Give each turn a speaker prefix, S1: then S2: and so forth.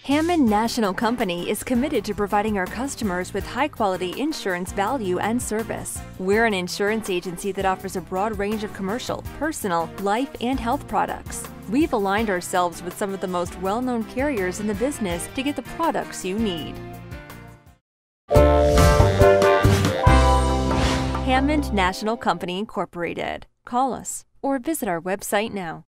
S1: Hammond National Company is committed to providing our customers with high-quality insurance value and service. We're an insurance agency that offers a broad range of commercial, personal, life, and health products. We've aligned ourselves with some of the most well-known carriers in the business to get the products you need. Hammond National Company Incorporated. Call us or visit our website now.